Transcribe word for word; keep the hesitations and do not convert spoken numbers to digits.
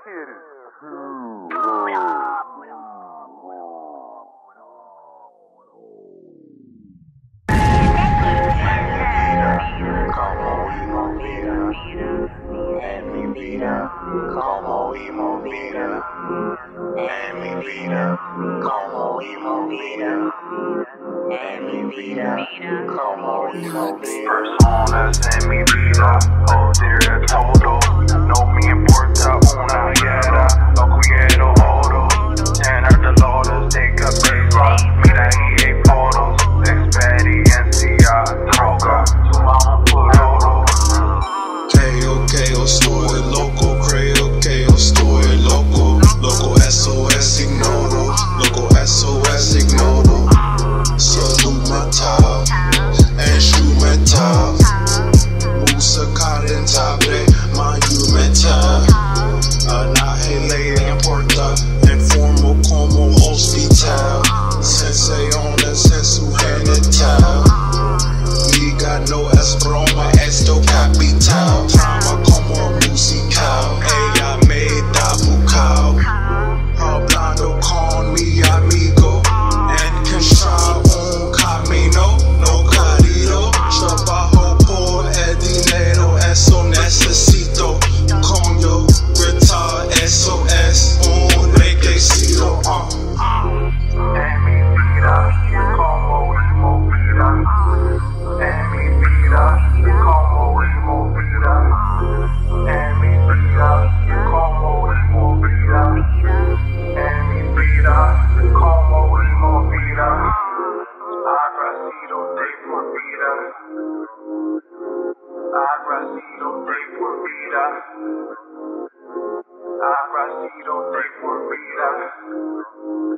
En mi vida, como y movida. En mi vida, como y movida. En mi vida, como y movida. Personas en mi vida, poder todo. No me importa una hiera, lo quiero oro. Tener dolores de cabeza, mira y hay fotos. Experiencia, droga, sumamos por oro. Creo que yo estoy loco, creo que yo estoy loco. Loco, eso es ignoro, loco, eso es ignoro. Salud mental, instrumental. Música rentable, monumental. A nadie le importa, informo como hospital. Sensaciones en su genital. Diga no es broma, esto capital. Trama como musical, ella me da bucal. Hablando con mi amigo, encontrar un camino, no querido. Trabajo por el dinero, eso necesito. Coño, gritar, eso es un requisito. uh. En mi vida, como y movida. En mi vida, como y movida. En mi vida, como y movida. En mi vida, como y movida. Agracido de por vida. Agracido de por vida. Agracido de por vida.